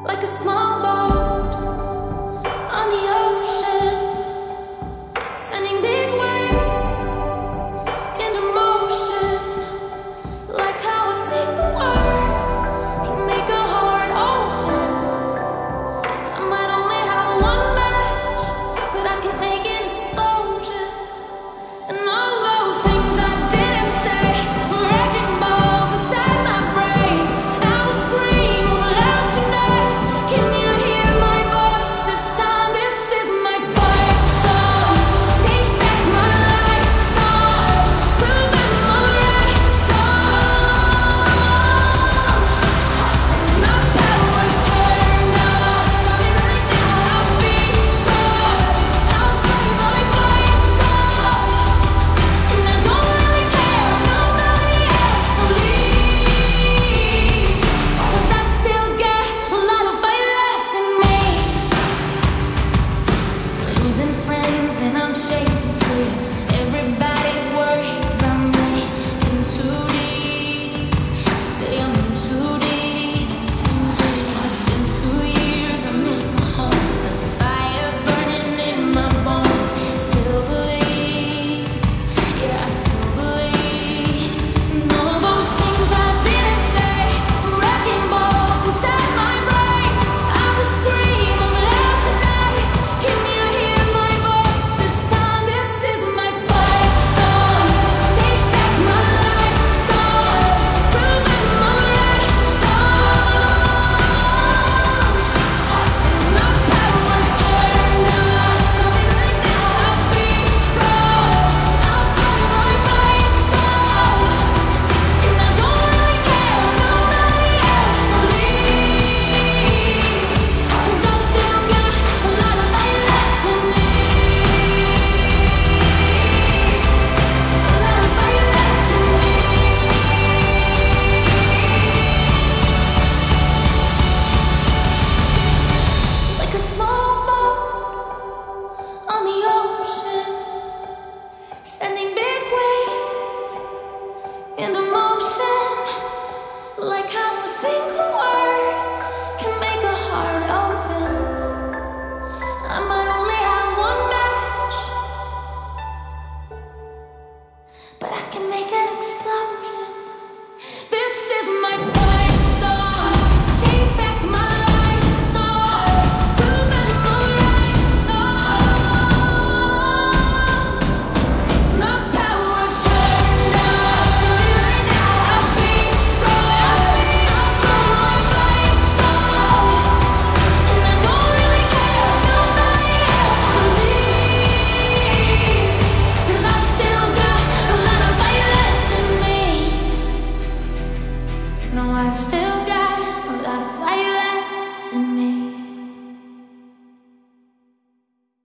like a small boat on the ocean, sending big waves into motion, like how a single word can make a heart open. I might only have one match, but I can make an explosion. And all those things I didn't say were wrecking balls inside my brain. I will scream loud tonight. Can you hear my voice this time? This is my fight song. Take back my life song. Proving my right song. My power's turned off. I'll be strong. I'll play my fight song. And I don't really care if nobody else believes, 'cause I've still got a lot of fight left in me. Losing friends and I'm chasing sleep. Everybody's worried about me. In too deep, say I'm in too deep. It's been 2 years, I miss my home. There's a fire burning in my bones. Still believe, yeah, I still believe. And all those things I didn't say were wrecking balls inside my brain. I will scream loud tonight. Can you hear my voice this time? This is my fight song. Take back my life song. Proving my right song. My power's turned off. I'll be strong. I'll play my fight song. And I don't really care if nobody else believes, 'cause I've still got a lot of fight left in me. A lot of fight left in me. Like a small boat on the ocean, sending big waves into motion, like how a single word can make a heart open. I might only have one match, but I can make an explosion. This is my fight song. Take back my life song. Proving my right song. My power's turned off. I'll be strong. I'll play my fight song. And I don't really care if nobody else believes, 'cause I've still got a lot of fight left in me. No, I've still got